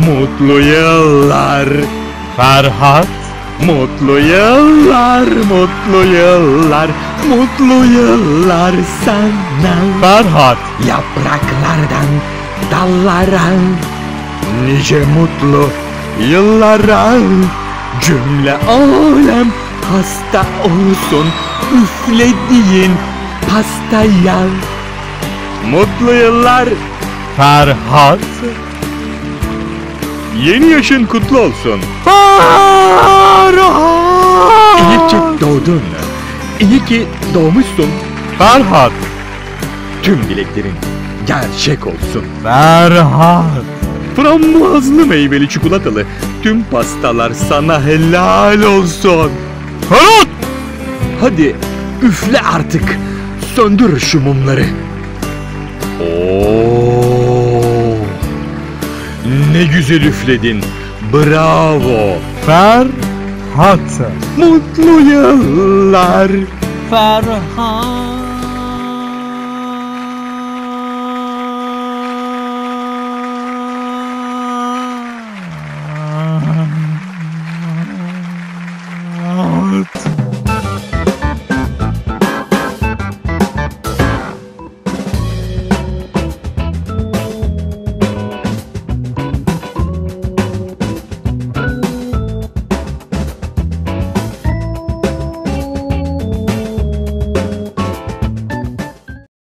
Mutlu yıllar Ferhat. Mutlu yıllar, mutlu yıllar, mutlu yıllar sana. Ferhat. Yapraklardan dallara, nice mutlu yıllara. Cümle alem hasta olsun üflediğin pastaya. Mutlu yıllar Ferhat. Yeni yaşın kutlu olsun. Ferhat. İyi ki doğdun. İyi ki doğmuşsun. Ferhat. Tüm dileklerin gerçek olsun. Ferhat. Frambuazlı meyveli çikolatalı tüm pastalar sana helal olsun. Ferhat. Hadi üfle artık. Söndür şu mumları. Oo! Ne güzel üfledin. Bravo. Ferhat. Mutlu yıllar. Ferhat.